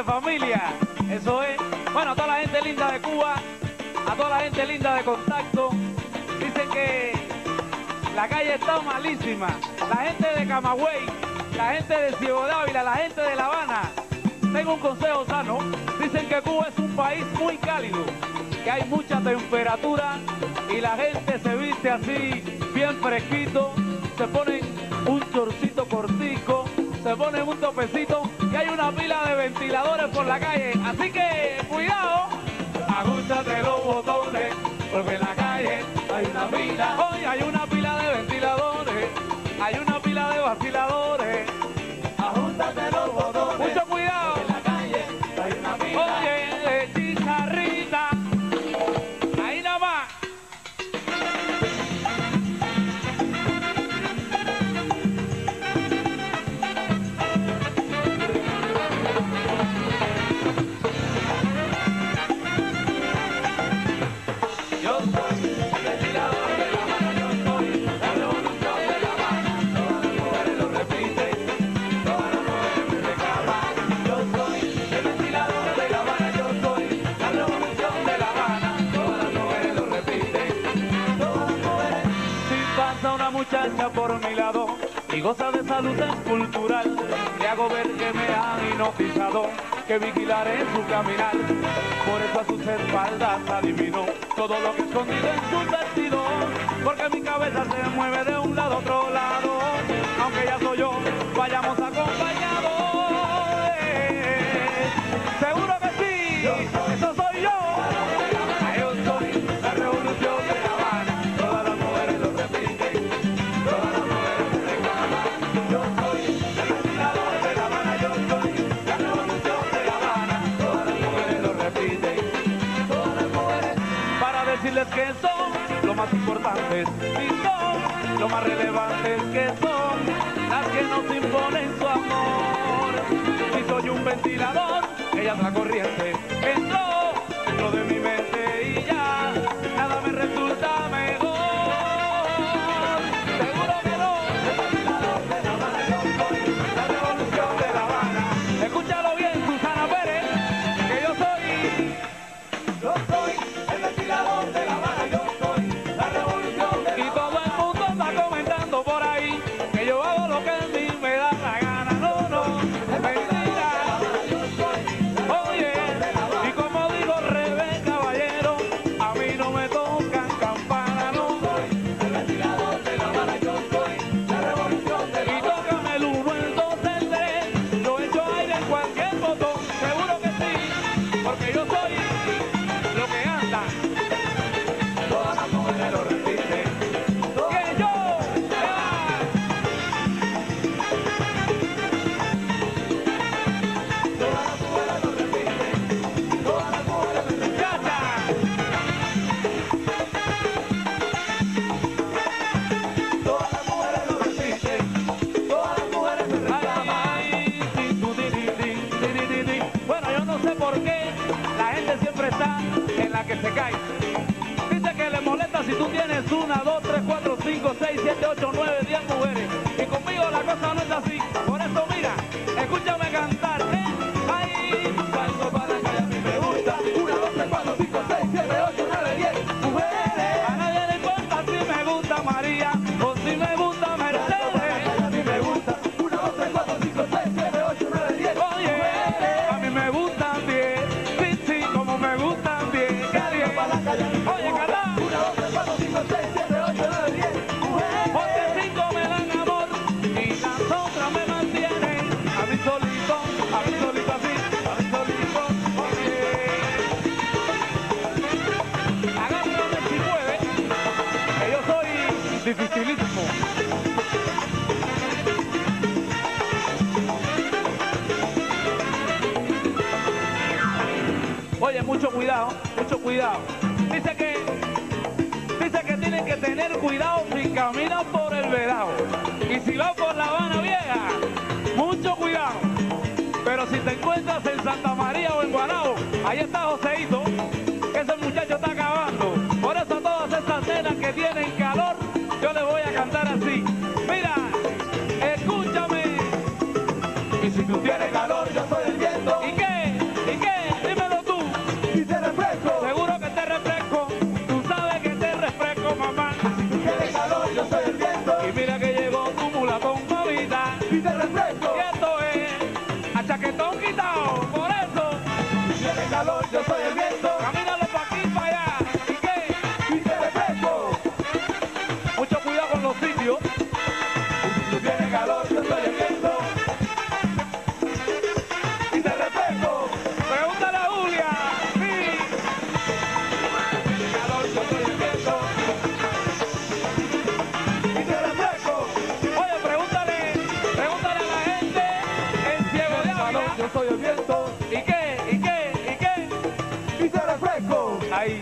familia. Eso es. Bueno, a toda la gente linda de Cuba, a toda la gente linda de Contacto. Dicen que la calle está malísima. La gente de Camagüey, la gente de Ciego de Ávila, la gente de La Habana. Tengo un consejo sano. Dicen que Cuba es un país muy cálido, que hay mucha temperatura y la gente se viste así, bien fresquito, se ponen un chorcito cortico, se ponen un topecito y hay una pila de ventiladores por la calle. Así que, cuidado, agúchate los botones, porque en la calle hay una pila. Hoy hay una pila de ventiladores, hay una pila de vaciladores. Ajústate los botones. Mucho cuidado. En la calle hay una pila. Oye, chicharrita. Ahí nada más. Yo soy el ventilador de La Habana, yo soy la revolución de La Habana. Todas las mujeres lo repiten, todas las mujeres me reclaman. Yo soy el ventilador de La Habana, yo soy la revolución de La Habana. Todas las mujeres lo repiten, todas las mujeres. Si pasa una muchacha por mi lado y goza de salud escultural, le hago ver que me han hipnotizado, que vigilaré su caminar. Por eso a sus espaldas adivino todo lo que he escondido en su vestido, porque mi cabeza se mueve de un lado a otro lado, aunque ya soy yo, vayamos acompañados. Seguro que sí, eso soy yo. Yo soy la revolución de La Habana, todas las mujeres lo repiten, todas las mujeres me reclaman. Yo soy el ventilador de La Habana, yo soy la revolución de La Habana, todas las mujeres lo repiten, todas las mujeres. Para decirles que son lo más importantes y son lo más relevantes, que son las que nos imponen su amor. Si soy un ventilador, ella es la corriente, entró dentro de mi mente y ya nada me resulta mejor. Seguro que no. El ventilador de La Habana, yo soy la revolución de La Habana. Escúchalo bien, Susana Pérez, que yo soy el ventilador de La Habana, yo soy la revolución de La Habana. Y todo el mundo está comentando por ahí que yo hago lo que a mí me da la gana. No, no, es mentira. Oye, y como digo Rebe Caballero, a mí no me tocan campana, no. Soy el ventilador de La Habana, yo soy la revolución de La Habana. Y tócame el 1, el 2, el 3, yo echo aire en cualquier botón. Seguro que sí, porque yo soy lo que anda. Todas las mujeres lo repiten. Que yo. Todas las mujeres lo repiten. Todas las mujeres me rechazan. Todas las mujeres lo repiten. Todas las mujeres me reclaman. Bueno, yo no sé por qué la gente siempre está en la que se cae. Dice que le molesta si tú tienes 1, 2, 3, 4, 5, 6, 7, 8, 9, 10 mujeres. Y conmigo la cosa no es así. Por eso mira, escúchame cantar, ¿eh? Ay, salgo para la calle, a mí me gusta 1, 2, 3, 4, 5, 6, 7, 8, 9, 10 mujeres. A nadie le importa si me gusta María o si me gusta Mercedes. A mí me gusta 1, 2, 3, 4, 5, 6, 7, 8, 9, 10 Oye, a mí me gustan 10. Sí, sí, como me gustan 10. Oye, canta. 1, 2, 3, 4, 5, 6, 7, 8, 9, 10 Porque 5 me dan amor y las otras me mantienen a mí solito así, a mí solito. Oye, agárrame si puede, que yo soy dificilísimo. Oye, mucho cuidado, mucho cuidado. Dice que tienen que tener cuidado si caminan por el Vedado. Y si van por La Habana Vieja, mucho cuidado. Pero si te encuentras en Santa María o en Guanabo, ahí está Joseito, que ese muchacho está acabando. Por eso todas estas nenas que tienen calor, yo les voy a cantar así. Mira, escúchame. Y si tú tienes calor, yo soy el viento. ¿Y qué? calor, yo soy el viento. Camínalo pa' aquí, pa' allá. ¿Y qué? Y te refresco. Mucho cuidado con los sitios. Si tú tienes calor, yo soy el viento. Y te refresco. Pregúntale a Julia. Sí. Si tienes calor, yo soy el viento. Y te refresco. Oye, pregúntale a la gente en Ciego de Calor, Ávila. yo soy el viento. ¿Y qué? ¿Y qué? ¿Y qué? Y te refresco. Ahí.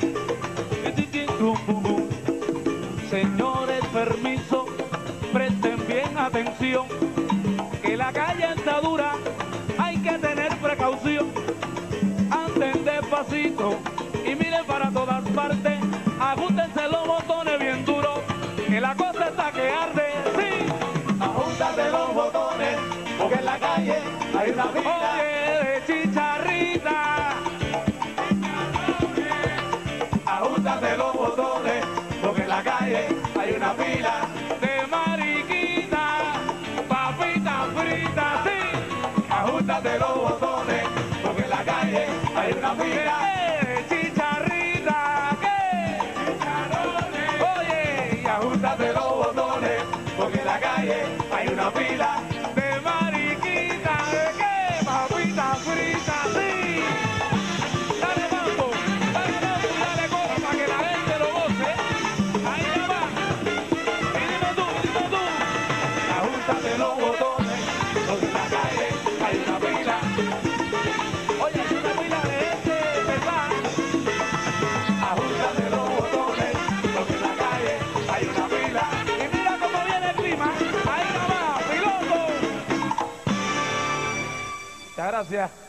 Señores, permiso, presten bien atención, que la calle está dura, hay que tener precaución. Anden despacito y miren para todas partes, ajústense los botones bien duros, que la cosa está que arde, sí. Ajúntate los botones, porque en la calle hay una fila. Oye, de chicharrita, Ajúntate los botones, porque en la calle hay una fila. de mariquita, papita frita, sí. Ajúntate los botones, porque en la calle hay una fila. ¿Qué? Chicharrita, ¿qué? Oye, y Ajúntate los botones, porque en la calle hay una fila. de mariquita, ¿de qué? Papita frita, sí. Dale mambo, y dale coro para que la gente lo goce. Ahí ya va. Y dime tú. Ajúntate los botones, porque en la calle hay una fila. Oye, hay una pila de gente, ¿verdad? Ajúntate los botones, porque en la calle hay una fila. Y mira cómo viene el clima. Ahí ya va, piloto. Muchas gracias.